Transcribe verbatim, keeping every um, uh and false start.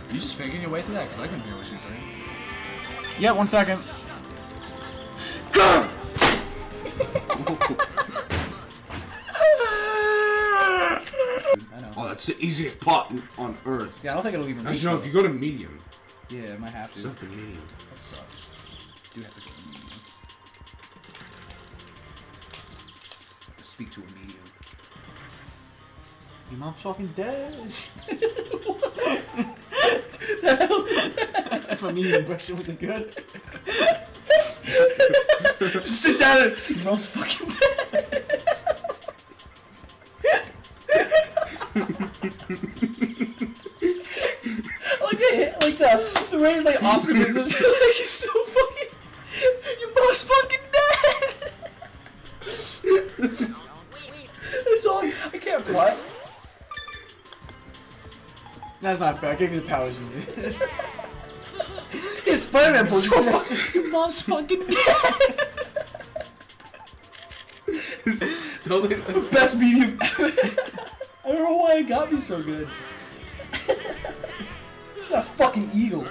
You just faking your way through that? Because I can hear what she's saying. Yeah, one second. Oh, that's the easiest pot on earth. Yeah, I don't think it'll even reach. Actually, no, if you go to medium. Yeah, it might have to. Set the medium. That sucks. Do have to go to medium. Speak to a medium. Your mom's fucking dead. That's my medium impression. Was it good? Just sit down and your mom's fucking dead. Like the like the the rate of like optimism, like it's so fucking. Your mom's fucking dead. It's all I can't play. That's not fair. I gave you the powers you need. His Spider-Man pose. So fucking, your mom's fucking dead. The best medium ever. I don't know why it got me so good. It's got a fucking eagle.